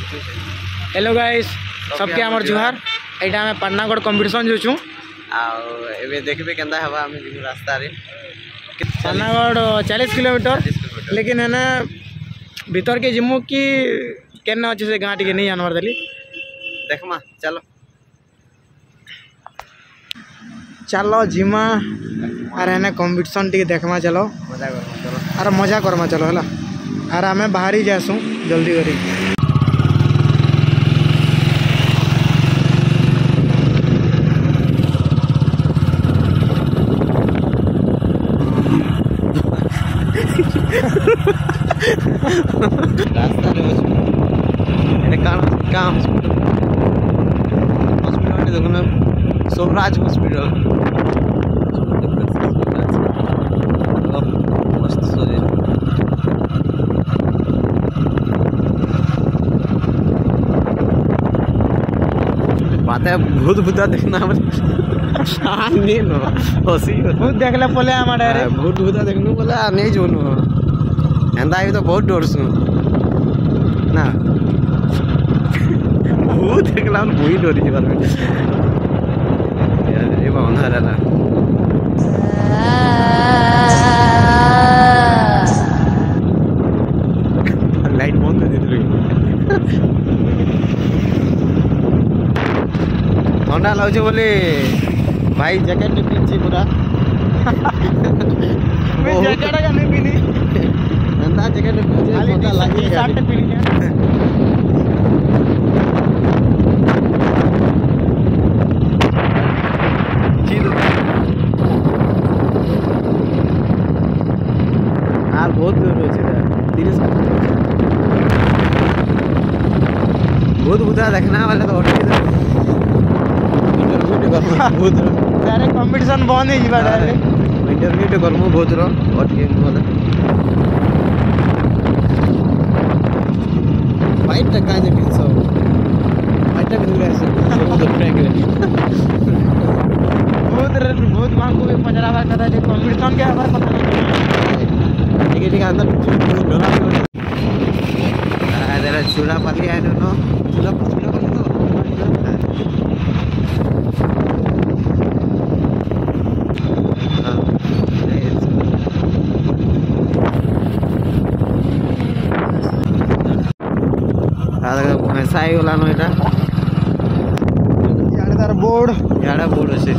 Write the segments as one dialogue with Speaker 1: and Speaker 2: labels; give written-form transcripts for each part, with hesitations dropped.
Speaker 1: Hello guys सबके हमर जुहार। एटा में पाटनागढ़ कंपटीशन जोचू
Speaker 2: आबे देखबे केंदा हवा हम रास्ता रे
Speaker 1: पाटनागढ़ 40 किलोमीटर लेकिन है भीतर के जिमु की केना अच्छे से गाँव टी नहीं जानवर देली
Speaker 2: देखमा चलो
Speaker 1: चलो जिमा अरे है कंपटीशन टी देखमा चलो
Speaker 2: मजा करमा चलो
Speaker 1: अरे मजा करमा चलो है अरे आम बाहरी जासू जल्दी करी
Speaker 2: रास्ता रे एने का हॉस्पिटल देखो स्वराज हॉस्पिटल मस्त सोचे बात है भूत भूता देखना नहीं नो हसी
Speaker 1: भूत देखले पले हमारे
Speaker 2: भूत भूता देखने बोला नहीं जोनो एंदा भी तो बहुत डर सुन ना भूत देखला वही डरी जी बार में ये बांधा रहना लाइट बंद कर दी ठंडा लगे बोले भाई जैकेट नहीं पीछे पूरा
Speaker 1: जैकेट का नहीं पीनी
Speaker 2: नंदा जैकेट पीछे ठंडा लगे
Speaker 1: शर्ट पीनी
Speaker 2: यार बहुत दूर हो 30 बहुत बुधा देखना वाले तो बहुत
Speaker 1: डायरेक्ट कंपटीशन बंद ही जीवा डायरेक्ट
Speaker 2: इंटरव्यू तो करमु बहुत रो अटके वाला फाइट तक का जे पिंसो फाइट तक दूर है बहुत फ्रैंक
Speaker 1: बहुत मांग को भी पजरावा कर रहा है कंपटीशन के हमारे पता नहीं
Speaker 2: ठीक है अंदर डरा जरा चूड़ा पाली है नो चूड़ा पाली तो भैंसा गला नो এটা
Speaker 1: यार तार बोर्ड
Speaker 2: याडा बोर्ड আছে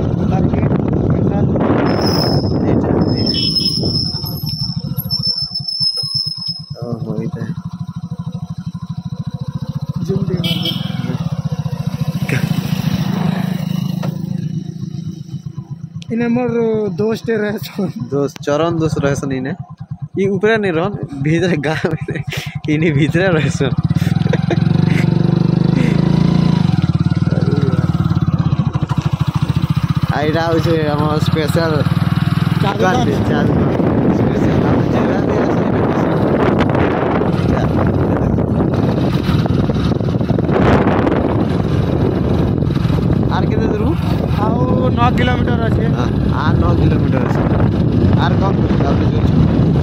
Speaker 1: इने मोर दोस्त रहे
Speaker 2: दोस्त चरण दोस्त रहे सन इने ई ऊपर नहीं रहन भीतर गांव में इने भीतर रहे सन आइडा होचे हमर स्पेशल दुकान पे चार्ज स्पेशल हम जगह दे आर केते दूर
Speaker 1: आओ 9 किलोमीटर अच्छे
Speaker 2: आ 9 किलोमीटर আছে আর কম আপনি চলছে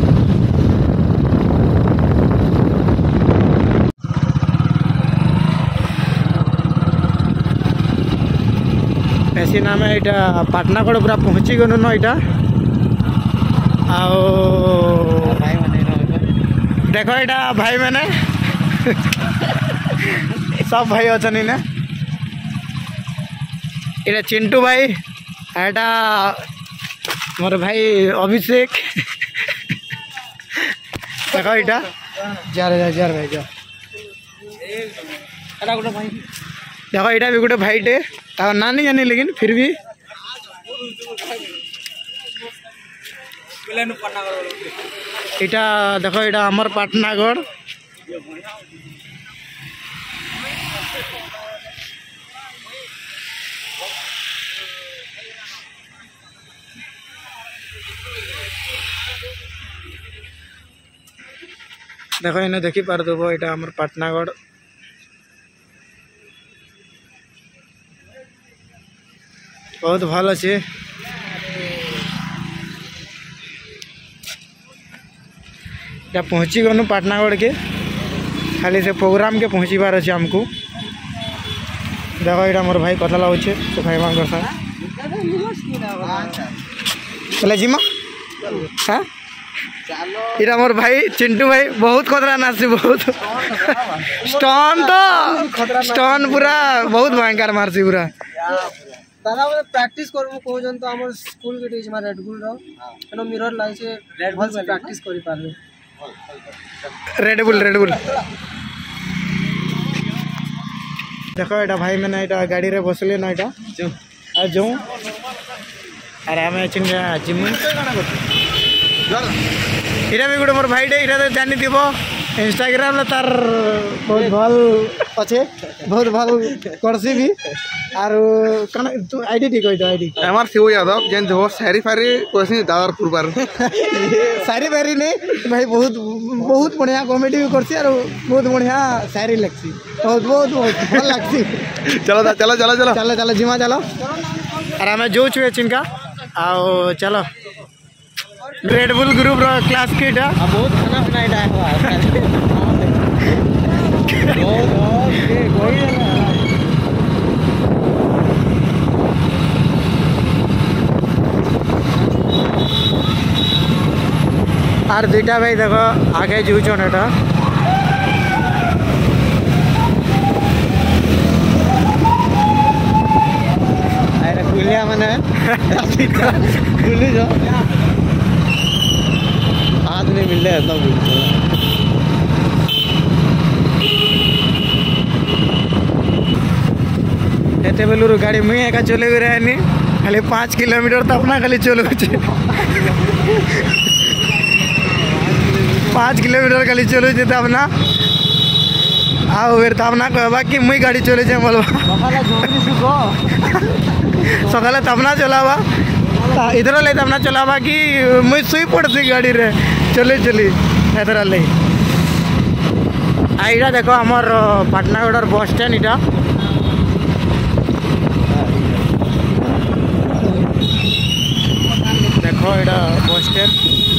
Speaker 1: ऐसे नाम है इटा पाटनागढ़ पूरा पहुँची गनु न इटा आओ
Speaker 2: भाई माने
Speaker 1: देखो इटा भाई मैंने सब भाई अचन इने इटा चिंटू भाई एटा मोर भाई अभिषेक देखो इटा जार भाई जा देखो इटा भी गोटे भाईटे ना नहीं जानी लेकिन फिर भी इटा देखो इटा हमर पाटनागढ़ देखो इन्हें देखी पार देव यहाँ आम पाटनागढ़ बहुत भल अच्छे पहुँची गनु पाटनागढ़ के खाली से प्रोग्राम के पहुँचबार अच्छे आमको। देखो यहाँ मोर भाई कथा लागे तो भाई मान पहले जिमा हाँ इटा मोर भाई चिंटू भाई बहुत खतरा नाची बहुत स्टन पूरा बहुत भयंकर मारसी पूरा
Speaker 3: दादा मैं प्रैक्टिस करबो कहजन तो हमर स्कूल के टीच में रेड बुल रो एनो मिरर लाइ से रेड बुल प्रैक्टिस करि पारले
Speaker 1: रेड बुल देखो एटा भाई मैंने एटा गाड़ी रे बसले ना एटा आ जो अरे हमें चिंगा जिम इरा भी गोटे मोर भाई डे इरा तो जानी दिबो इंस्टाग्राम रे तार बहुत भल अच्छे बहुत भल करसी भी आरो कन तू आईडी ठीक होइतो आईडी
Speaker 4: हमार शिव यादव जेन हो सारी फारी कोसी दावरपुर पर
Speaker 1: सारी बारी नहीं भाई बहुत बहुत बढ़िया कॉमेडी भी करसी आरो बहुत बढ़िया शायरी लिखसी बहुत भल लागसी
Speaker 4: चलो चलो चलो चलो
Speaker 1: चलो चलो जिमा चलो और हमें जो छुए चिनका आओ चलो रेड बुल ग्रुप रो क्लास किट
Speaker 2: बहुत खाना बनाइडा
Speaker 1: और दुईटा भाई देखो आगे जूचन एटा
Speaker 2: अरे खुलिया माने खुली जो हाथ नहीं मिल रहा है सब
Speaker 1: एते बेलूर गाड़ी मुई एका चले रहनी खाली 5 किलोमीटर तो अपना खाली चलो 5 किलोमीटर खाली चलो तो अपना आओ फिर तो अपना कहबा कि मुई गाड़ी चले जाए बोलबा सकाले तबना चलावा इधर ले तबना चलावा कि मुई सुई पड़ती गाड़ी रे चली इधर ले आईटा देखो आमर पाटनागढ़ बस स्टैंड इटा देखो यहाँ बस स्टैंड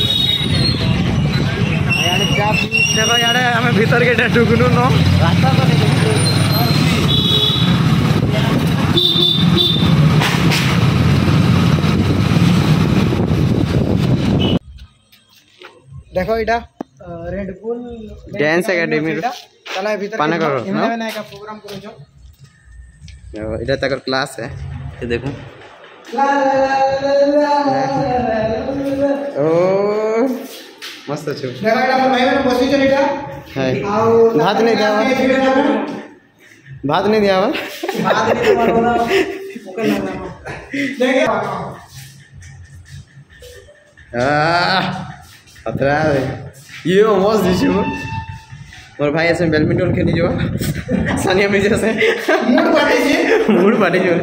Speaker 1: देखो यहाँ आम भीतर के ढुकनु न देखो इटा रेड बुल
Speaker 2: डांस एकेडमी
Speaker 1: चला भीतर
Speaker 2: पाना करो
Speaker 1: ना का प्रोग्राम करो जो
Speaker 2: इधर तक क्लास है ये देखो ओ मस्त छ
Speaker 1: देखो इटा मोर भाई मैंने बसी चल इटा
Speaker 2: है
Speaker 1: आओ
Speaker 2: भात नहीं दिया भात नहीं दिया
Speaker 1: भात नहीं मारो ओके ना देखे
Speaker 2: खतरा ये मस्त दिशु मोर भाई ऐसे बैडमिंटन खेली जो सानिया मिर्जा से मूड पार्टी जो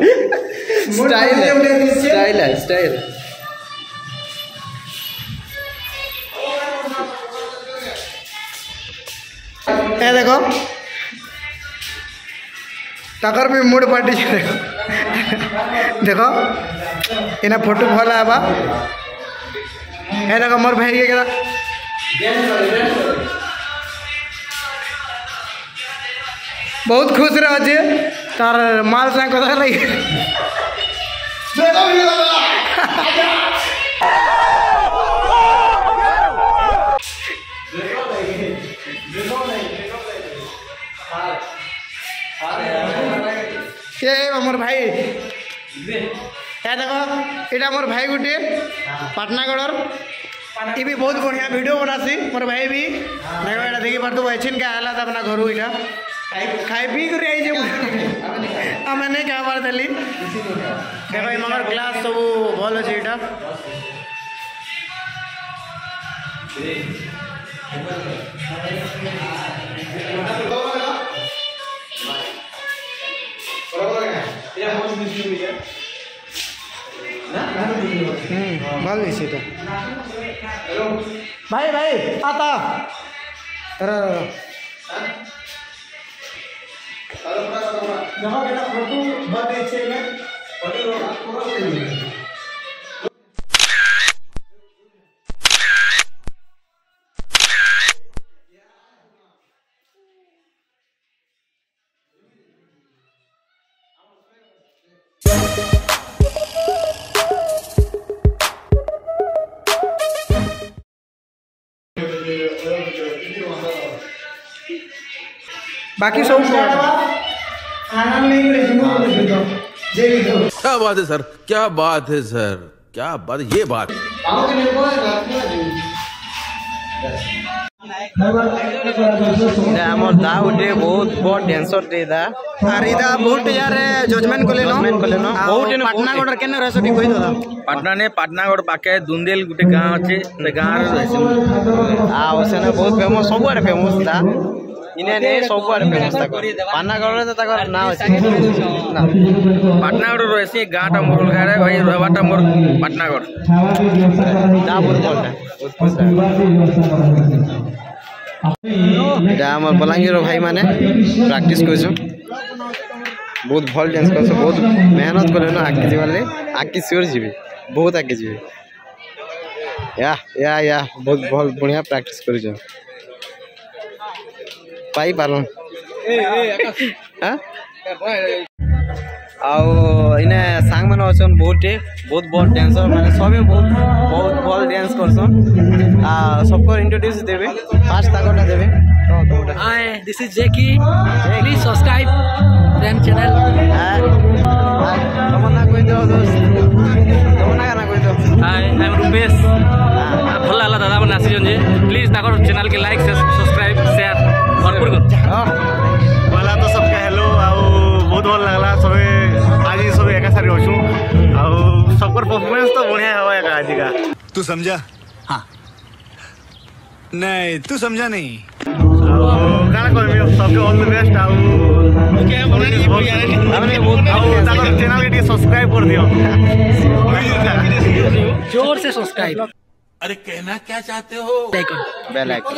Speaker 2: स्टाइल है
Speaker 1: ये देखो टकर भी मूड पार्टी देखो इना फोटो भल आवा ये देखो मोर भाई के बहुत खुश रहे तार माल से कथा लगे ये मोर भाई देखो यहाँ मोर भाई गोटे पाटनागढ़ ये भी बहुत बढ़िया वीडियो बनासी मोर भाई भी देखो यहाँ देखी पार्थ बहन क्या है अपना घर यहाँ खाई पी कर आम नहीं क्या बार देली देखो मगर क्लास सब भल अच्छे यहाँ भल दिशा भाई भाई आता देखो बेटा फोटो बहुत अच्छे में बाकी सब आनंद नहीं मिले
Speaker 5: क्या बात है सर, क्या बात है सर, क्या बात है, ये बात
Speaker 2: আমার দা উঠে বহুত বড় ড্যান্সর রে দা
Speaker 1: আর ইদা বহুত यार जजमेंट को लेनो बहुत पाटनागढ़ केने रहसो टी कहि दो
Speaker 2: पाटना ने पाटनागढ़ पाके दुंदेल गुटे गांव अछि से गांव रे रहसन आ ओसेने बहुत फेमस सबआरे फेमस दा इने ने सबआरे फेमस ता पाटनागढ़ रे ता नाम अछि ना पाटनागढ़ रहसी गांटा मोर गारे भाई रहबाटा मोर पाटनागढ़ दा मोर बोलता এটা আমার বলাঙ্গীর ভাই মানে প্র্যাকটিস করছো বহুত ভাল ডান্স করছো বহুত মেহনত করে না আগে যাবালে আগে সিওর যাবে বহুত আগে যাবে या बहुत ভাল बढ़िया প্র্যাকটিস করছো পাই পারন হ্যাঁ ଆଉ ଇନେ ସାଙ୍ଗମାନେ ଅଛନ୍ ବହୁତଟେ ବହୁତ ଭଲ ଡ୍ୟାନ୍ସର ମାନେ ସବେ ବହୁତ ଭଲ ଡ୍ୟାନ୍ସ କରସନ୍ सबको इंट्रोड्यूस देवे फास्ट ताकोटा देवे
Speaker 6: hi this is Jackie please subscribe friend channel
Speaker 2: तमन्ना कोई दो दोस्त तमन्ना गाना कोई दो
Speaker 6: हाय आई एम रुपेश भल लागला दादा मन नासी जे प्लीज ताकर चैनल के लाइक सब्सक्राइब शेयर भरपूर कर
Speaker 7: बोला तो सबके हेलो आउ बहुत भल लागला सबे आज सब एका सारी होछु आउ सबकर परफॉर्मेंस तो बढ़िया हवा एका आज का
Speaker 5: तू समझा?
Speaker 7: हां
Speaker 5: नहीं तू समझा नहीं।
Speaker 7: गाना करबे सबके ऑल द बेस्ट आउ ओके हमने बहुत चैनल के सब्सक्राइब कर दियो
Speaker 6: जोर से सब्सक्राइब
Speaker 5: अरे कहना क्या चाहते हो?
Speaker 2: बेल आइकन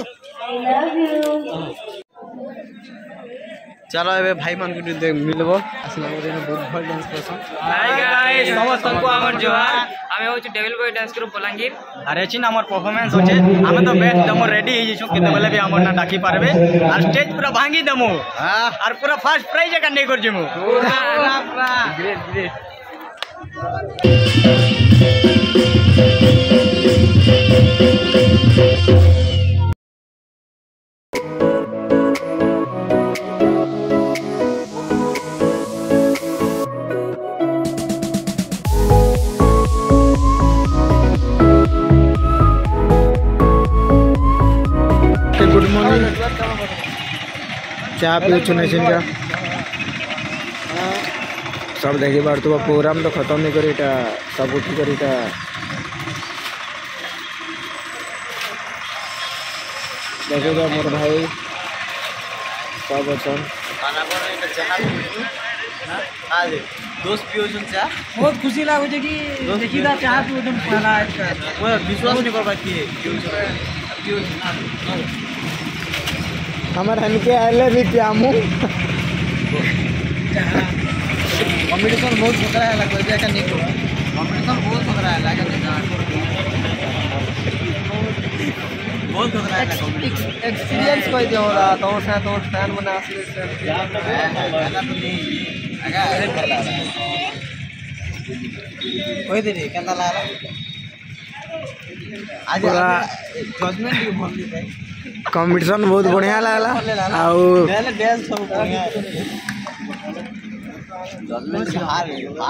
Speaker 2: चलो ए भाई मान के मिलबो असला रे बहुत भल डांस करसन
Speaker 6: हाय गाइस समस्त को हमर जोहार हमें होछ devil boy dance group Balangir
Speaker 3: अरे चिन हमर परफॉर्मेंस होचे हमें तो बेस्ट दमो रेडी ही छु किते बेले भी हमर ना डाकी पारबे और स्टेज पूरा भांगी दमो और पूरा फर्स्ट प्राइज का नहीं कर जमु पूरा
Speaker 2: ग्रेट ग्रेट
Speaker 1: गुड मॉर्निंग चाह पी चुनाइछन क्या सब देखी बार तो प्रोग्राम तो खत्म नहीं करीटा सब उठी करीटा देखो मोर भाई सब अछन
Speaker 2: खाना बने त चाह आज दोस्त पियो छन चाह
Speaker 3: बहुत खुशी लागो जे कि देखि दा चाह तू एकदम पहला
Speaker 2: मैं विश्वास नहीं कर पाती
Speaker 1: हमारे हनके आले भी प्यामू
Speaker 2: कॉम्पिटिशन बहुत खतरा है लग जाए का नहीं को कॉम्पिटिशन बहुत खतरा है लगा नहीं बहुत खतरा है
Speaker 3: एक्सपीरियंस कोई दियो रहा तो फैन बना असली से
Speaker 2: कोई दे केना लागला आज जजमेंट भी बोल दी
Speaker 1: कंपटीशन बहुत बढ़िया लागला आउ
Speaker 2: पहले डांस सब बढ़िया जजमेंट हार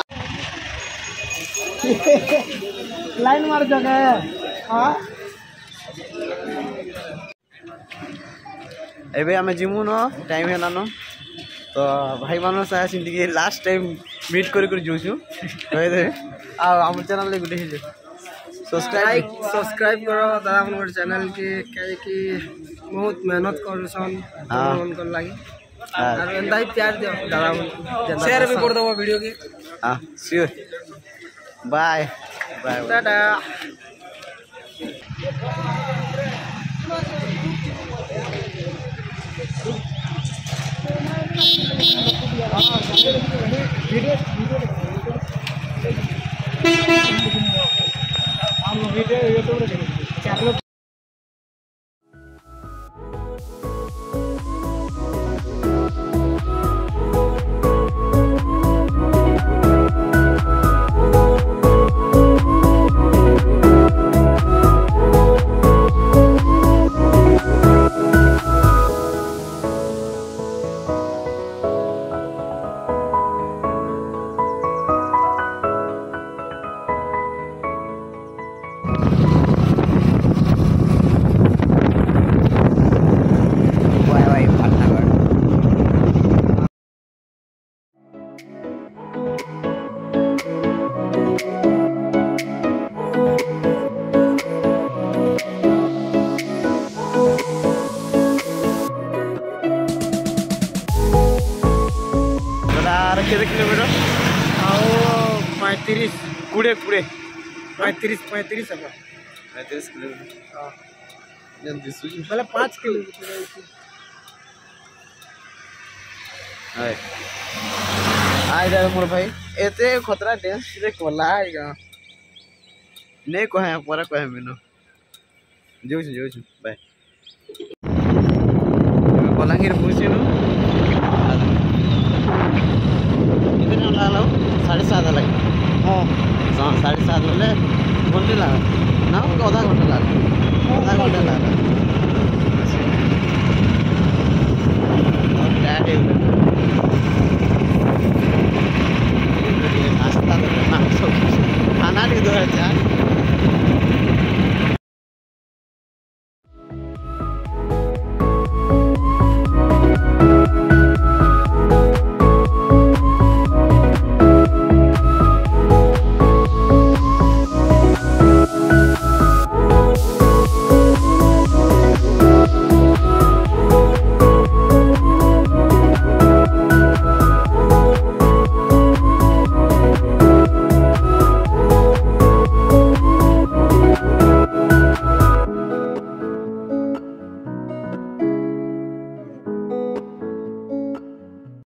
Speaker 3: लाइन मार जगह हां
Speaker 2: एबे हमें जिमु न टाइम है ना तो भाई मानो से आसी के लास्ट टाइम मीट कर जोछु कह दे आ हम चैनल ले गुटे
Speaker 3: सब्सक्राइब करो दादा मन चैनल के कहे कि बहुत मेहनत करसन मन कर लागी और एंदा ही प्यार दियो दादा मन शेयर भी कर दो वीडियो के
Speaker 2: हां श्योर बाय बाय
Speaker 3: टाटा वीडियो
Speaker 2: आर केते किलोमीटर
Speaker 1: ଆଉ 35
Speaker 2: 20 20
Speaker 1: 35 ହେବ
Speaker 2: 35 किलोमीटर जन दिसुची
Speaker 1: ବୋଲେ 5 किलोमीटर ଅଛି
Speaker 2: हाय आइ जा मोर भाई एते खतरा डांस रे कोला आइगा नहीं कहे पर कहे मिनो जो बाय बलांगीर पहुंचेनु कितने लागलो 7:30 लगे
Speaker 1: ହଁ
Speaker 2: 7:30 होले घंटे लगा ना आधा घंटा लगा